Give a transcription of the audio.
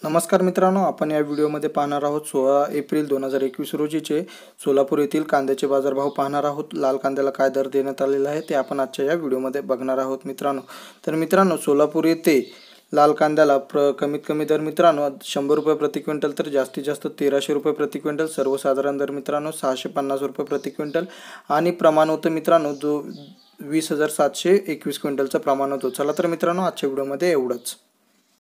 नमस्कार मित्रांनो, आपण या व्हिडिओमध्ये पाहणार आहोत 16 एप्रिल 2021 रोजीचे सोलापूर येथील कांद्याचे बाजारभाव पाहणार आहोत। लाल कांद्याला काय दर देण्यात आलेला आहे ते आपण आजच्या या व्हिडिओमध्ये बघणार आहोत मित्रांनो। तर मित्रांनो, सोलापूर येथे लाल कांद्याला कमीत कमी दर मित्रांनो 100 रुपये प्रति क्विंटल, तर जास्तीत जास्त 1300 रुपये प्रति क्विंटल। सर्वसाधारण दर मित्रांनो 650 रुपये प्रति क्विंटल आणि प्रमाण होतं मित्रांनो जो 20,721 क्विंटलचं प्रमाण होतं। चला तर मित्रांनो, आजच्या व्हिडिओमध्ये एवढंच।